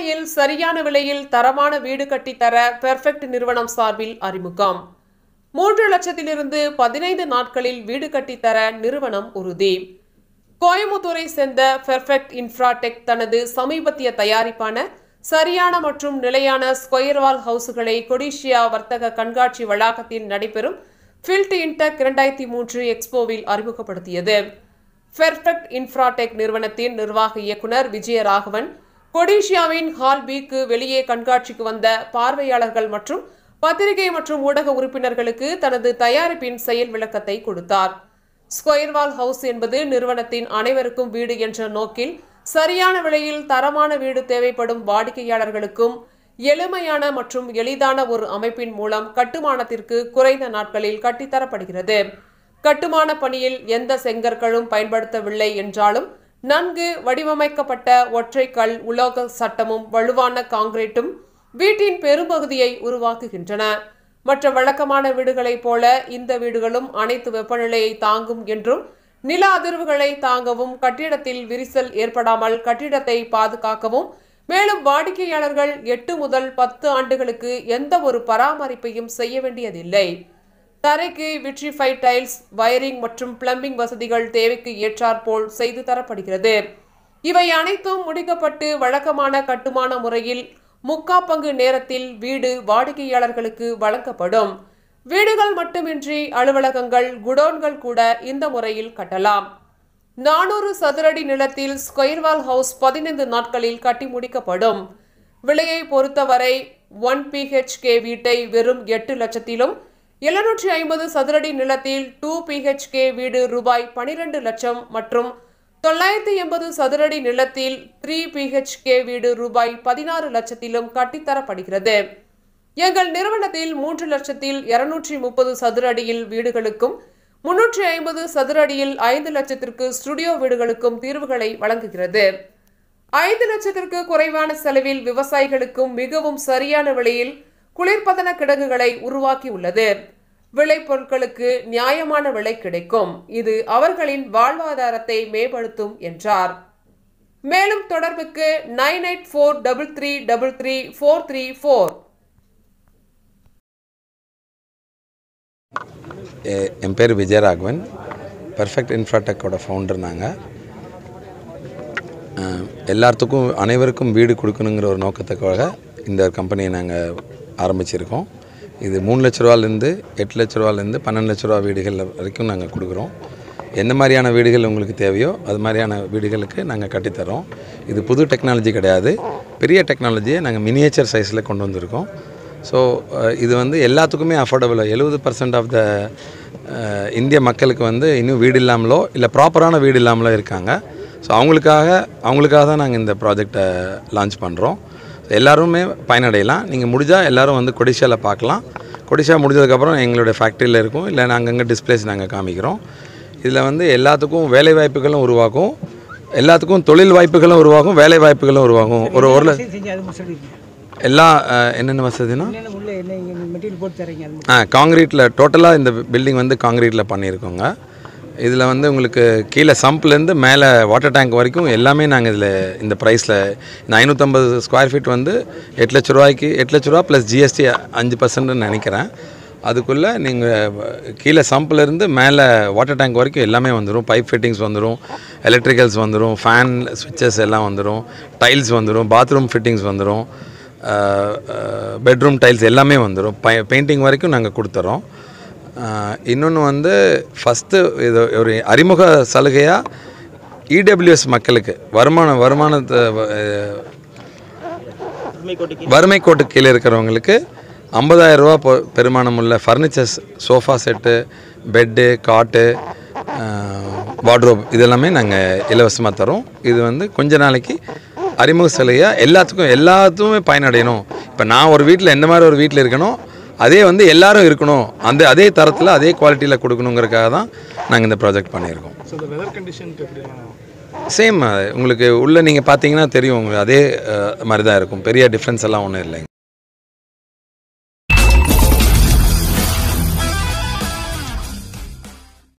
பாடியில் சரியான விலையில் தரமான வீடு கட்டித்தர பெர்ஃபெக்ட் நிறுவனம் சார்பில் அறிமுகம். 3 லட்சத்திலிருந்து 15 நாட்களில் வீடு கட்டித்தர நிறுவனம் உறுதி. கோயம்புத்தூரை சேர்ந்த பெர்ஃபெக்ட் இன்ஃப்ராடெக் தனது சமீபத்திய தயாரிப்பான சரியான மற்றும் நிலையான ஸ்கொயர் வால் ஹவுஸ்களை கொடிஷியா வர்த்தக கண்காட்சி வளாகத்தில் நடைபெறும் ஃபில்ட் இன்டெக் 2003 எக்ஸ்போவில் அறிமுகப்படுத்தியது. பெர்ஃபெக்ட் இன்ஃப்ராடெக் நிறுவனத்தின் நிர்வாக இயக்குனர் விஜயராகவன் கொடிஷியாவின் ஹால் பிக்கு வெளியே கண்காட்சிக்கு வந்த பார்வையாளர்கள் மற்றும் பத்திரிகை மற்றும் ஊடக உறுப்பினர்களுக்கு தனது தயாரிப்பின் செயல் விளக்கத்தை கொடுத்தார். ஸ்கொயர் வால் ஹவுஸ் என்பது நிறுவனத்தின் அனைவருக்கும் வீடு என்ற நோக்கில் சரியான விலையில் தரமான வீடு தேவைப்படும் வாடிக்கையாளர்களுக்கும் எளிமையான மற்றும் எளிதான ஒரு அமைப்பின் மூலம் கட்டுமானத்திற்கு குறைந்த நாட்களில் கட்டித்தரப்படுகிறது. கட்டுமான பணியில் எந்த செங்கற்களும் பயன்படுத்தவில்லை என்றாலும் நன்கு வடிவமைக்கப்பட்ட ஒற்றைக்கல் உலோக சட்டமும் வலுவான காங்கிரீட்டும் வீட்டின் பெரும்பகுதியை உருவாக்குகின்றன. மற்ற வழக்கமான வீடுகளைப் போல இந்த வீடுகளும் அனைத்து வெப்பநிலையை தாங்கும் என்றும் நில அதிர்வுகளை தாங்கவும் கட்டிடத்தில் விரிசல் ஏற்படாமல் கட்டிடத்தை பாதுகாக்கவும் மேலும் வாடிக்கையாளர்கள் 8 முதல் 10 ஆண்டுகளுக்கு எந்த ஒரு பராமரிப்பையும் செய்ய வேண்டியதில்லை. தரைக்கு விட்ரிஃபைட் டைல்ஸ், வயரிங் மற்றும் பிளம்பிங் வசதிகள் தேவைக்கு ஏற்றாற்போல் செய்து தரப்படுகிறது. இவை அனைத்தும் முடிக்கப்பட்டு வழக்கமான கட்டுமான முறையில் 3/4 பங்கு நேரத்தில் வீடு வாடிக்கையாளர்களுக்கு வழங்கப்படும். வீடுகள் மட்டுமின்றி அலுவலகங்கள், குடோன்கள் கூட இந்த முறையில் கட்டலாம். 400 சதுரடி நிலத்தில் ஸ்கொயர் வால் ஹவுஸ் 15 நாட்களில் கட்டி முடிக்கப்படும். விலையை பொறுத்தவரை 1 PHK வீட்டை வெறும் 8 லட்சத்திலும் 750 சதுரடி நிலத்தில் 2 PHK வீடு ரூபாய் 12 லட்சம் மற்றும் 980 சதுரடி நிலத்தில் 3 PHK வீடு ரூபாய் 16 லட்சத்திலும் கட்டித்தரப்படுகிறது. எங்கள் நிறுவனத்தில் 3 லட்சத்தில் 230 சதுரடியில் வீடுகளுக்கும் 350 சதுரடியில் 5 லட்சத்திற்கு ஸ்டுடியோ வீடுகளுக்கும் தீர்வுகளை வழங்குகிறது. 5 லட்சத்திற்கு குறைவான செலவில் விவசாயிகளுக்கும் மிகவும் சரியான விலையில் குளிர்பதன கிடங்குகளை உருவாக்கியுள்ளது. விளைபொருட்களுக்கு நியாயமான விலை கிடைக்கும். இது அவர்களின் வாழ்வாதாரத்தை மேம்படுத்தும் என்றார். மேலும் தொடர்புக்கு 9843333434. என் பேர் விஜயராகவன். Perfect இன்ஃப்ராடெக்கோட founder. நாங்கள் எல்லாத்துக்கும் அனைவருக்கும் வீடு கொடுக்கணுங்கிற ஒரு நோக்கத்துக்காக இந்த கம்பெனியை நாங்கள் ஆரம்பிச்சிருக்கோம். இது 3 லட்ச ரூபாலேருந்து 8 லட்ச ரூபாலேருந்து 12 லட்ச ரூபா வீடுகள் வரைக்கும் நாங்கள் கொடுக்குறோம். எந்த மாதிரியான வீடுகள் உங்களுக்கு தேவையோ அது மாதிரியான வீடுகளுக்கு நாங்கள் கட்டித்தரோம். இது புது டெக்னாலஜி கிடையாது, பெரிய டெக்னாலஜியை நாங்கள் மினியேச்சர் சைஸில் கொண்டு வந்திருக்கோம். ஸோ இது எல்லாத்துக்குமே அஃபோர்டபுளாக 70% ஆஃப் த இந்திய மக்களுக்கு இன்னும் வீடு இல்லாமலோ இல்லை ப்ராப்பரான வீடு இல்லாமலோ இருக்காங்க. ஸோ அவங்களுக்காக தான் நாங்கள் இந்த ப்ராஜெக்டை லான்ச் பண்ணுறோம். எல்லாருமே பயனடையலாம். நீங்கள் முடிஞ்சால் எல்லோரும் கொடிஷியாவில் பார்க்கலாம். கொடிஷியா முடிஞ்சதுக்கப்புறம் எங்களுடைய ஃபேக்ட்ரியில் இருக்கும், இல்லை நாங்கள் அங்கே டிஸ்பிளேஸ் நாங்கள் காமிக்கிறோம். இதில் எல்லாத்துக்கும் வேலை வாய்ப்புகளும் உருவாகும், எல்லாத்துக்கும் தொழில் வாய்ப்புகளும் உருவாகும், வேலை வாய்ப்புகளும் உருவாகும். ஒரு எல்லாம் என்னென்ன வசதினா காங்கிரீட்டில் டோட்டலாக இந்த பில்டிங் காங்கிரீட்டில் பண்ணியிருக்கோங்க. இதில் உங்களுக்கு கீழே சம்ப்லேருந்து மேலே வாட்டர் டேங்க் வரைக்கும் எல்லாமே நாங்கள் இதில் இந்த ப்ரைஸில் 550 ஸ்கொயர் ஃபீட் 8 லட்ச ரூபாய்க்கு 8 லட்ச ரூபா ப்ளஸ் GST 5% நினைக்கிறேன். அதுக்குள்ளே நீங்கள் கீழே சம்ப்லேருந்து மேலே வாட்டர் டேங்க் வரைக்கும் எல்லாமே வந்துடும். பைப் ஃபிட்டிங்ஸ் வந்துடும், எலக்ட்ரிக்கல்ஸ் வந்துடும், ஃபேன் ஸ்விட்சஸ் எல்லாம் வந்துடும், டைல்ஸ் வந்துடும், பாத்ரூம் ஃபிட்டிங்ஸ் வந்துடும், பெட்ரூம் டைல்ஸ் எல்லாமே வந்துடும். பெயிண்டிங் வரைக்கும் நாங்கள் கொடுத்துறோம். இன்னொன்று ஃபஸ்ட்டு இது ஒரு அறிமுக சலுகையாக EWS மக்களுக்கு வருமானத்தை வறுமை கோட்டு கீழே இருக்கிறவங்களுக்கு 50,000 ரூபா பெருமானம் உள்ள furnitures, sofa set, bed, cot, wardrobe இதெல்லாமே நாங்கள் இலவசமாக தரோம். இது கொஞ்ச நாளைக்கு அறிமுக சலுகையாக எல்லாத்துக்குமே பயனடையணும். இப்போ நான் ஒரு வீட்டில் எந்த மாதிரி ஒரு வீட்டில் இருக்கணும், அதே எல்லாரும் இருக்கணும், அதே தரத்தில் அதே குவாலிட்டியில் கொடுக்கணுங்கிறதுக்காக தான் நாங்கள் இந்த ப்ராஜெக்ட் பண்ணியிருக்கோம். சேம் உங்களுக்கு உள்ளே நீங்கள் பார்த்தீங்கன்னா தெரியும், உங்களுக்கு அதே மாதிரி தான் இருக்கும். பெரிய டிஃப்ரென்ஸ் எல்லாம் ஒன்றும் இல்லைங்க.